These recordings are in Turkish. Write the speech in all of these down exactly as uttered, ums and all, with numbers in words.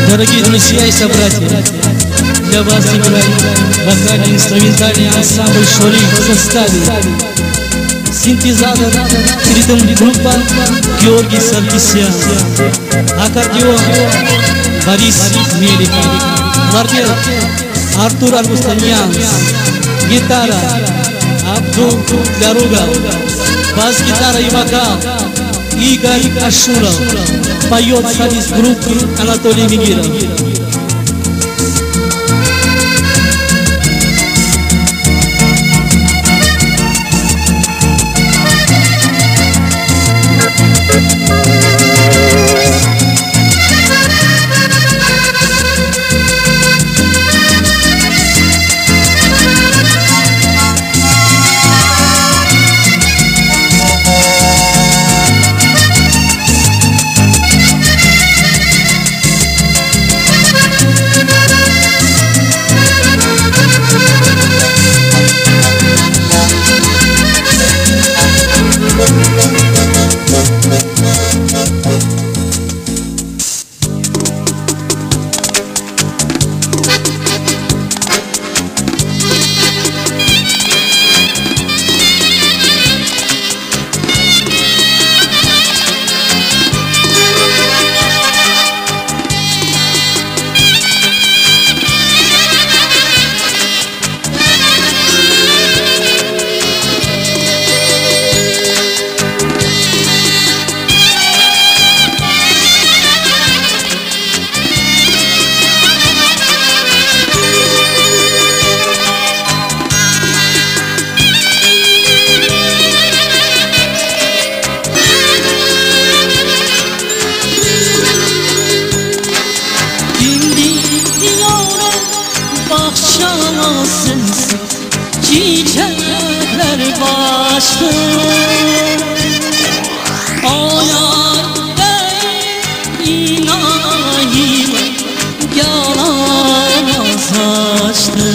Дорогие друзья и собратья, для вас играет вокально-инструментальный ансамбль «Шорик» в составе синтезатор, ритм-группа Георгий Саркисян, аккордеон Борис Меликов, кларнет Артур Аргустаньян, гитара Абдул Даругал, бас-гитара и вокал Игорь Ашуров, поет солист группы Анатолий Мигиров. Çiçekler başlı Ayar değil inayim Yalana saçtı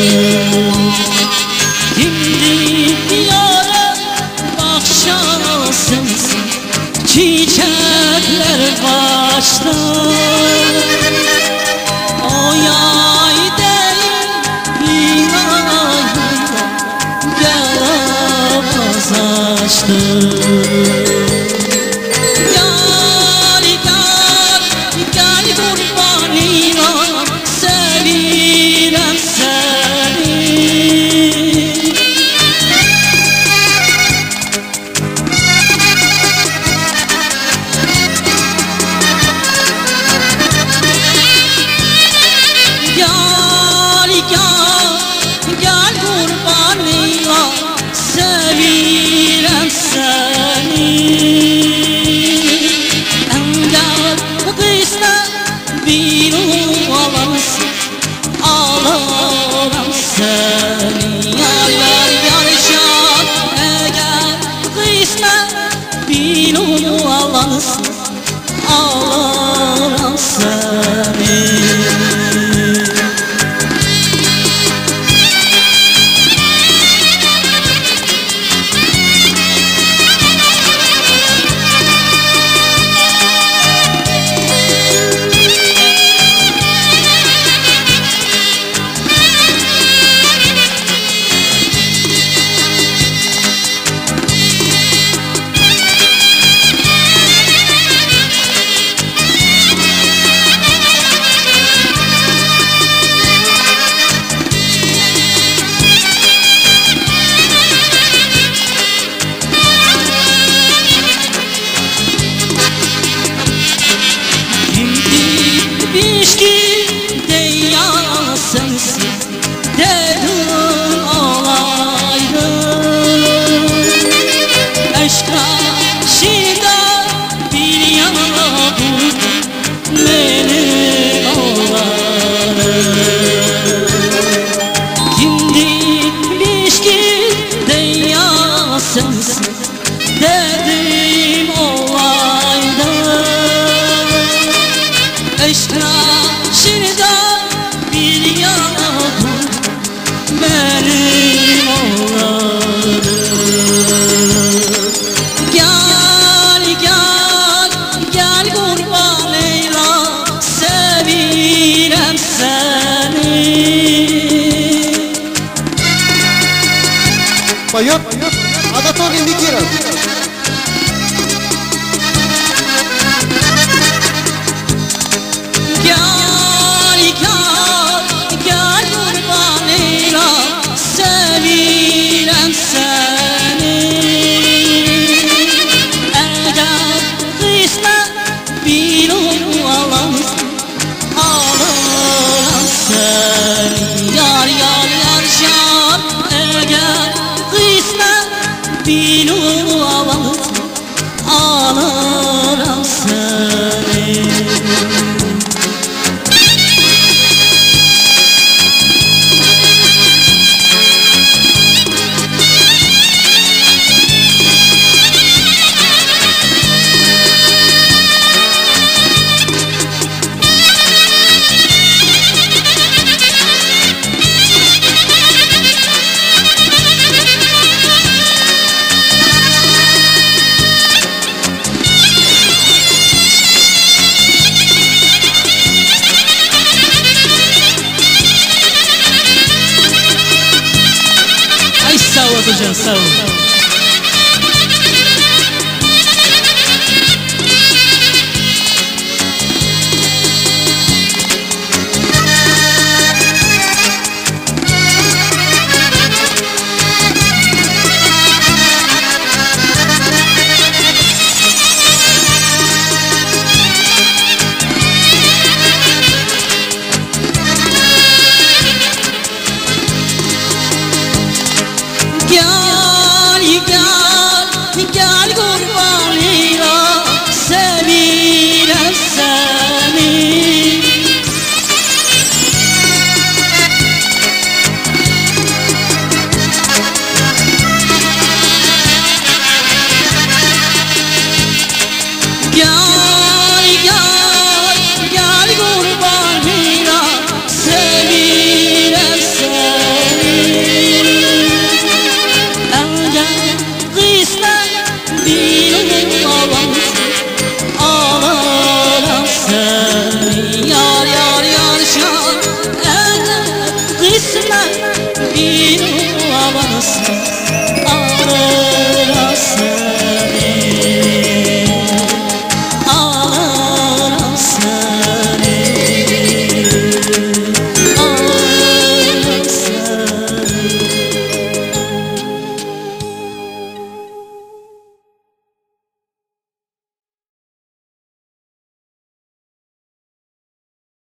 Şimdi diyara bakşasın Çiçekler başlı Ayar değil saçtı Gel gel gel kurbanına sevirem seni Gel gel gel kurbanına sevirem seni Engel kısmet bir uvalansın Ağlarım seni Yar yar yar şan Eğer kısmet bir uvalansın Ağlarım seni Поет Анатолий Никиров. Gel gel gel kurban eylam, sevilem seni. Eğer kısmet bilum alamsın, alırım seni. Yar yar yar şar, eğer kısmet bilum alamsın, alırım seni. Sağ ol Atacan, sağ ol. Gel gel gel kurban eylam, sevilem seni. Gel